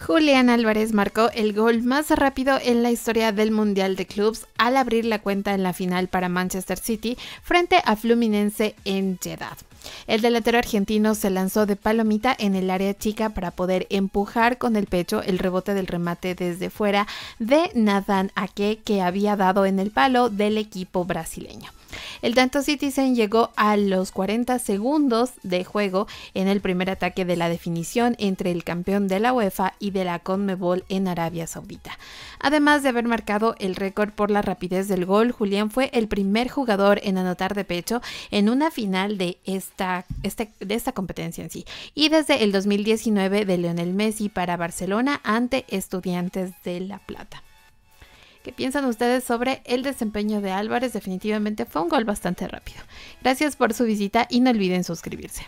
Julián Álvarez marcó el gol más rápido en la historia del Mundial de Clubs al abrir la cuenta en la final para Manchester City frente a Fluminense en Jeddah. El delantero argentino se lanzó de palomita en el área chica para poder empujar con el pecho el rebote del remate desde fuera de Nathan Ake, que había dado en el palo del equipo brasileño. El tanto Citizen llegó a los 40 segundos de juego en el primer ataque de la definición entre el campeón de la UEFA y de la CONMEBOL en Arabia Saudita. Además de haber marcado el récord por la rapidez del gol, Julián fue el primer jugador en anotar de pecho en una final de esta competencia en sí, y desde el 2019 de Lionel Messi para Barcelona ante Estudiantes de La Plata. ¿Qué piensan ustedes sobre el desempeño de Álvarez? Definitivamente fue un gol bastante rápido. Gracias por su visita y no olviden suscribirse.